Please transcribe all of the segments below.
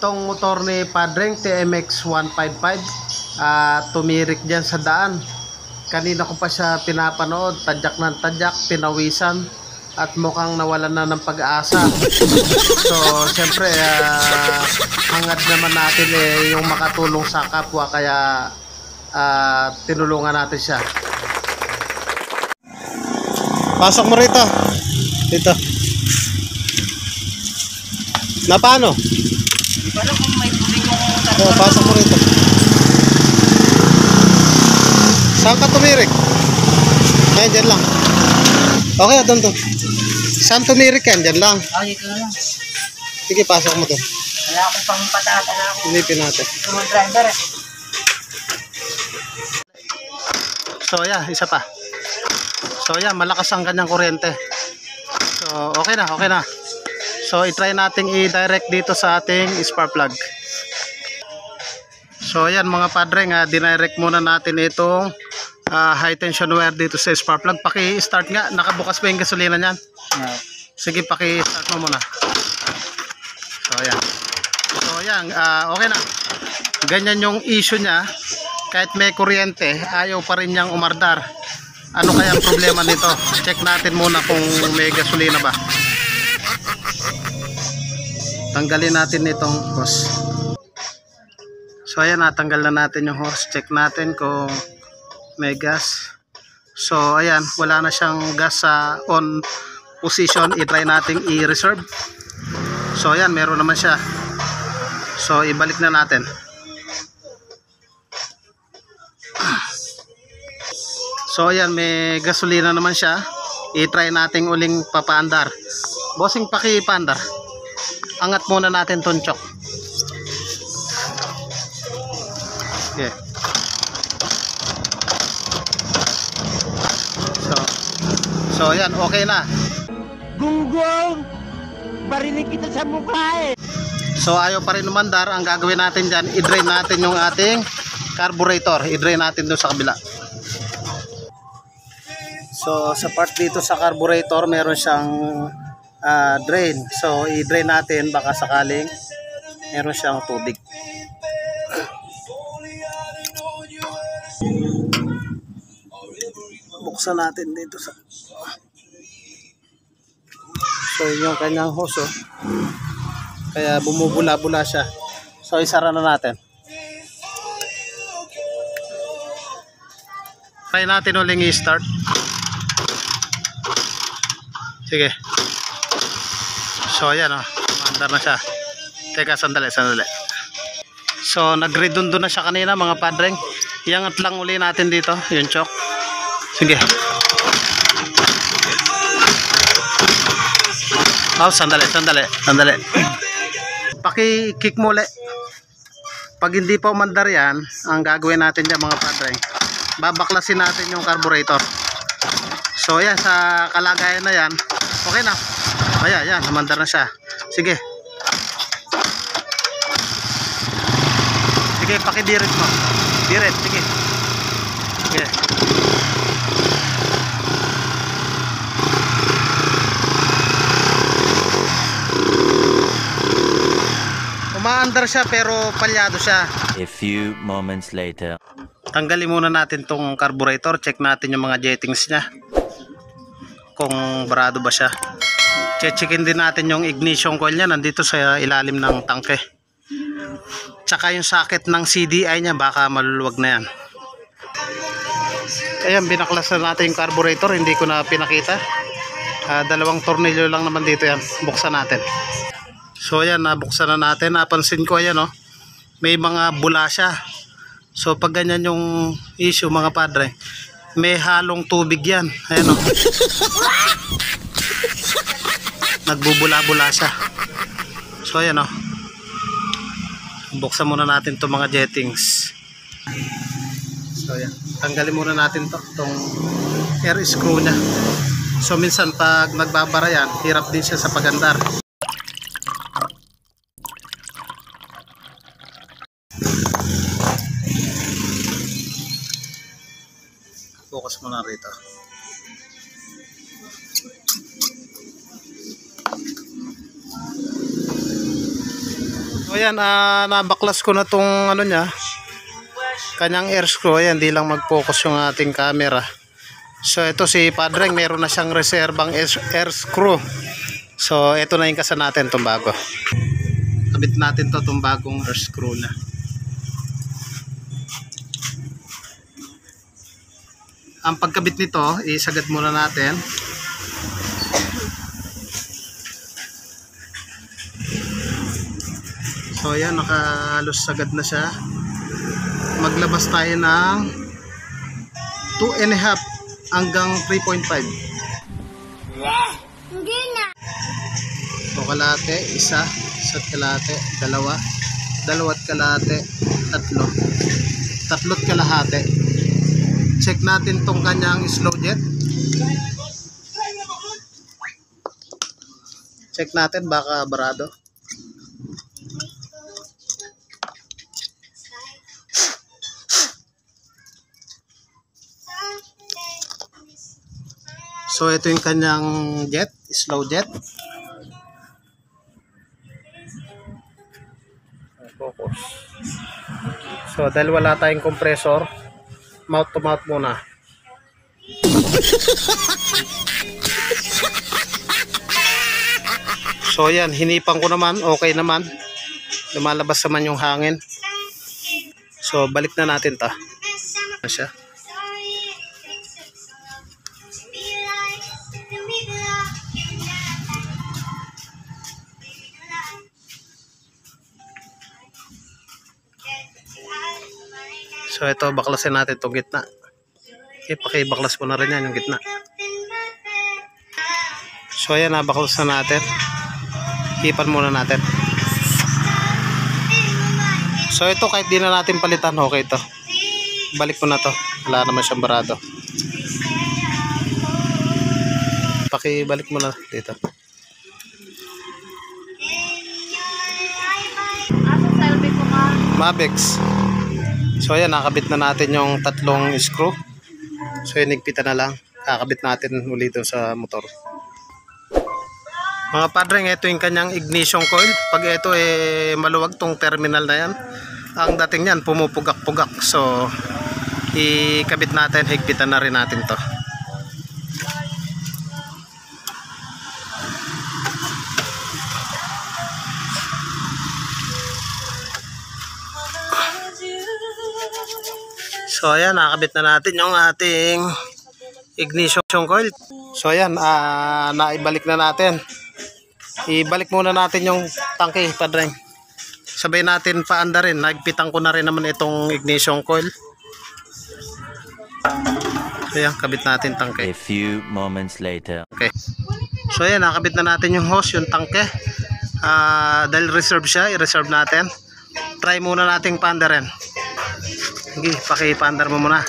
Itong motor ni Padreng TMX 155 tumirik dyan sa daan. Kanina ko pa siya pinapanood, tadyak ng tadyak, pinawisan at mukhang nawalan na ng pag-asa. So siyempre hangad naman natin yung makatulong sa kapwa, kaya tinulungan natin siya. Pasok mo rito. Dito. Na paano? Di ba lang kung may tubig yung Oh, pasok mo rito. Saan ka tumirik? Ayan, dyan lang. Okay, doon to. Saan tumirik yan? Dyan lang. ay, ito na lang. Sige, pasok mo to. Wala akong pang pataas. Wala akong Silipin natin. driver. So, yeah, isa pa. So, yeah, malakas ang kanyang kuryente. So, okay na, okay na. So, i-try nating i-direct dito sa ating spark plug. So, ayan mga Padreng, dinirect muna natin itong high tension wire dito sa spark plug. Paki-start nga, nakabukas pa yung gasolina niyan. No. Sige, paki-start mo muna. So, ayan. So, ayan, okay na. Ganyan yung issue niya. Kahit may kuryente, ayaw pa rin niyang umardar. Ano kaya ang problema nito? Check natin muna kung may gasolina ba. Tanggalin natin itong hose. So ayan, natanggal na natin yung hose. Check natin kung may gas. So ayan, wala na siyang gas sa on position. I-try nating i-reserve. So ayan, meron naman siya. So ibalik na natin. So ayan, may gasolina naman siya. I-try nating uling papaandar. Bossing, pakipaandar. Angat muna natin tong chok. Okay. So ayan, okay na. Gunggong! Barinig kita sa mukha eh! So ayaw pa rin umandar. Ang gagawin natin dyan, i-drain natin yung ating carburetor. I-drain natin doon sa kabila. So sa part dito sa carburetor, meron siyang drain. So i-drain natin, baka sakaling meron siyang tubig. Buksan natin dito sa, so yung kanyang hose, oh. Kaya bumubula-bula siya. So isara na natin. Try natin uling i-start. Sige. So ayan, oh, maandar na siya. Teka, sandali. So nagredundo na siya kanina mga Padreng. Iangat lang uli natin dito yung choke. Sige. Oh, sandali. Paki-kick mo ulit. Pag hindi pa umandar yan, ang gagawin natin dyan mga Padreng, babaklasin natin yung carburetor. So ayan, sa kalagayan na yan, okay na. Ayan, umandar na siya. Sige. Sige, paki-direct mo. Direct, sige. Sige. Umaandar siya pero palyado siya. A few moments later. Tanggalin muna natin tong carburetor. Check natin yung mga jettings niya, kung barado ba siya. Checkin din natin yung ignition coil niya. Nandito sa ilalim ng tangke. Tsaka yung socket ng CDI niya, baka maluluwag na yan. Ayan, binaklas na natin yung carburetor. Hindi ko na pinakita. Dalawang tornilyo lang naman dito yan. Buksan natin. So ayan, nabuksan na natin. Napansin ko, ayan, oh, may mga bula siya. So pag ganyan yung issue mga Padre, may halong tubig yan. Ayan, oh. Nagbubula-bula siya. So ayan, oh. Buksan muna natin itong mga jettings. So ayan, tanggalin muna natin itong air screw nya. So minsan pag nagbabara yan, hirap din siya sa pagandar. Focus muna rito. So yan, nabaklas ko na tong ano niya, kanyang air screw. Ayan, di lang mag-focus yung ating camera. So ito si Padreng, meron na siyang reserbang air screw. So ito na yung kasa natin, itong bago. Kabit natin to, itong bagong air screw na. Ang pagkabit nito, isagad muna natin. So ayan, nakahalos sagad na siya. Maglabas tayo ng 2.5 hanggang 3.5. Hindi na. So kalate, isa't kalate, dalawa't kalate, tatlo't kalahati. Check natin tong kanyang slow jet. Check natin, baka barado. So ito yung kanyang jet, slow jet. Focus. So dahil wala tayong compressor, mouth to mouth muna. So yan, hinipan ko naman, okay naman. Lumalabas naman yung hangin. So balik na natin ta. Ano siya? So ito, baklasin natin itong gitna. Okay, pakibaklas ko na rin yan yung gitna. So ayan, nabaklas na natin. Hipan muna natin. So ito, kahit di na natin palitan, okay ito. Balik mo na to. Wala naman siyang barado. Pakibalik mo na dito. Mabex. So ayan, nakabit na natin yung tatlong screw. So inigpitan na lang. Kakabit natin ulit sa motor. Mga Padreng, ito yung kanyang ignition coil. Pag ito maluwag tong terminal na yan, ang dating yan pumupugak-pugak. So ikabit natin, higpitan na rin natin to. So ayan, nakabit na natin yung ating ignition coil. So ayan, naibalik na natin. Ibalik muna natin yung tangke, Padreng. Sabay natin paanda rin. Nagpitan ko na rin naman itong ignition coil. So ayan, kabit natin tangke. A few moments later. Okay. So ayan, nakabit na natin yung hose, yung tangke. Dahil reserve siya, i-reserve natin. Try muna nating paanda rin. Sige, pakipandar mo muna.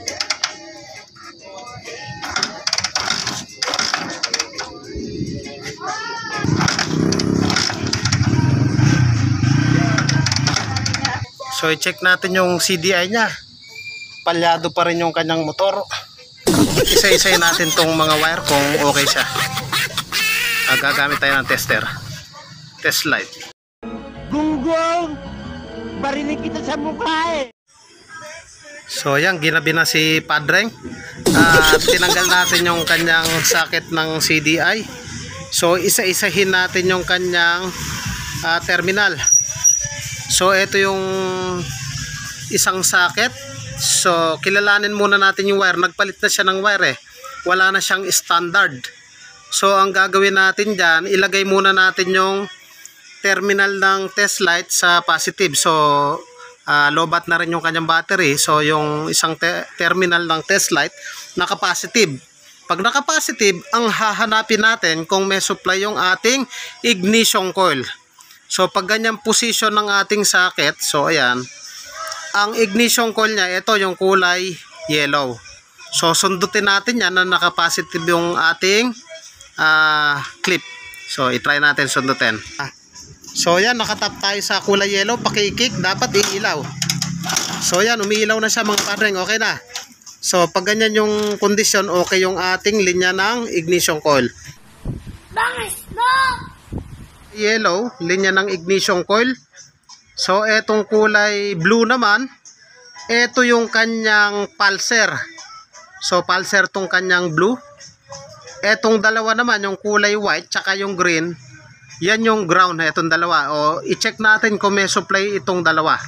So i-check natin yung CDI niya. Palyado pa rin yung kanyang motor. Isa-isay natin tong mga wire kung okay siya. Gagamit tayo ng tester. Test light. Gunggong! Barinig kita sa mukha eh! So yan, ginabi na si Padreng. Tinanggal natin yung kanyang socket ng CDI. So isa-isahin natin yung kanyang terminal. So ito yung isang socket. So kilalanin muna natin yung wire. Nagpalit na siya ng wire eh. Wala na siyang standard. So ang gagawin natin dyan, ilagay muna natin yung terminal ng test light sa positive. So lobat na rin yung kanyang battery. So yung isang terminal ng test light naka-positive. Pag naka-positive, ang hahanapin natin kung may supply yung ating ignition coil. So pag ganyan position ng ating socket, so ayan, ang ignition coil niya, ito yung kulay yellow. So sundutin natin yan na naka-positive yung ating clip. So i-try natin sundutin. So yan, nakatap tayo sa kulay yellow, pakikik, dapat iilaw. So yan, umiilaw na siya mga Padreng, okay na. So pag ganyan yung kondisyon, okay yung ating linya ng ignition coil. Bangis, no! Yellow, linya ng ignition coil. So etong kulay blue naman, ito yung kanyang pulser. So pulser tong kanyang blue. Etong dalawa naman, yung kulay white tsaka yung green, yan yung ground. Etong dalawa, o i-check natin kung may supply itong dalawa.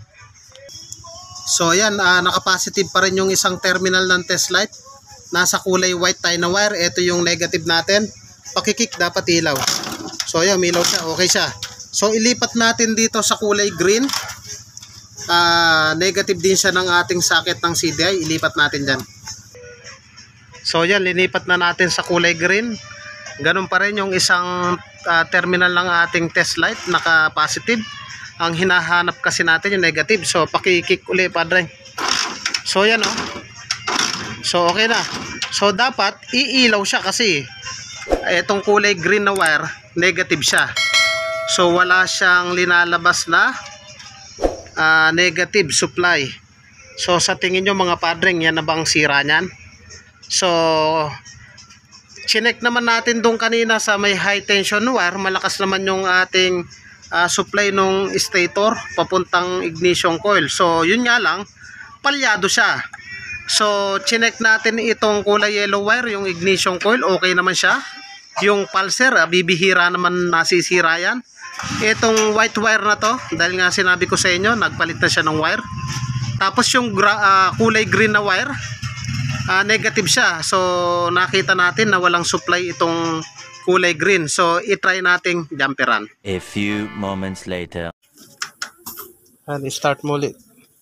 So yan, naka-positive pa rin yung isang terminal ng test light. Nasa kulay white tayo na wire. Ito yung negative natin. Pakikik dapat ilaw. So yan, milaw siya, okay siya. So ilipat natin dito sa kulay green. Negative din siya ng ating socket ng CDI. Ilipat natin dyan. So yan, linipat na natin sa kulay green. Ganun pa rin yung isang terminal ng ating test light, naka-positive. Ang hinahanap kasi natin yung negative. So pakikik uli, padre. So yan, oh. So okay na. So dapat iilaw siya kasi itong kulay green na wire, negative siya. So wala siyang linalabas na negative supply. So sa tingin nyo mga padreng, yan na bang sira nyan? So chinek naman natin doon kanina sa may high tension wire. Malakas naman yung ating supply nung stator papuntang ignition coil. So yun nga lang, palyado siya. So chinek natin itong kulay yellow wire, yung ignition coil, okay naman siya. Yung pulser, bibihira naman nasisira yan. Itong white wire na to, dahil nga sinabi ko sa inyo, nagpalit na siya ng wire. Tapos yung kulay green na wire, negative siya. So nakita natin na walang supply itong kulay green. So i-try nating jumperan. A few moments later. And start mo ulit.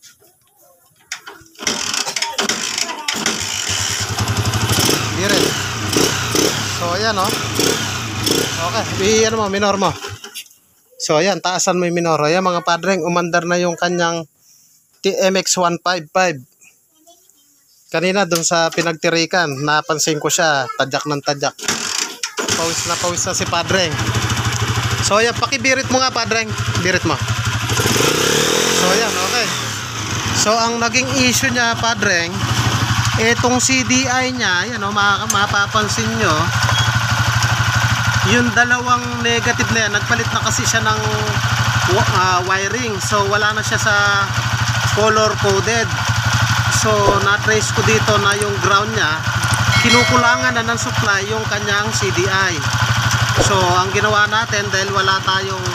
Diret. So ayan, oh. Okay, ano mo, minor mo. So ayan, taasan mo yung minor. Ayan mga padreng, umandar na yung kanyang TMX 155. Kanina dun sa pinagtirikan, napansin ko siya, tadyak ng tadyak. Pawis na si padreng. So ayan, pakibirit mo nga padreng. Birit mo. So ayan, okay. So ang naging issue niya padreng, etong CDI niya, ayan o, mapapansin nyo, yung dalawang negative na yan, nagpalit na kasi siya ng wiring. So wala na siya sa color coded. So na-trace ko dito na yung ground niya, kinukulangan na ng supply yung kanyang CDI. So ang ginawa natin, dahil wala tayong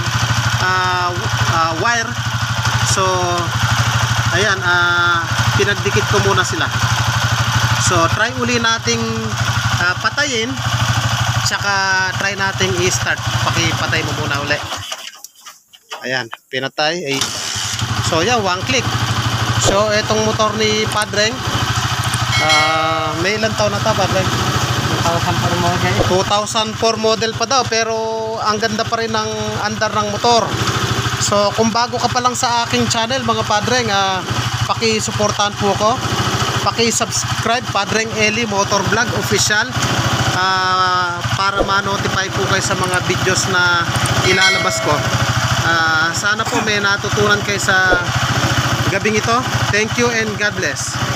wire, so ayan, pinagdikit ko muna sila. So try uli nating patayin, tsaka try nating i-start. Pakipatay mo muna uli. Ayan, pinatay. So yan, one click. So etong motor ni padreng, may ilang taon na ito padreng? 2004 model. 2004 model pa daw, pero ang ganda pa rin ng andar ng motor. So kung bago ka pa lang sa aking channel mga padreng, paki-suportahan po ko, paki-subscribe Padreng Eli Motor Vlog Official, para ma-notify po kayo sa mga videos na ilalabas ko. Sana po may natutunan kayo sa gabing ito. Thank you and God bless.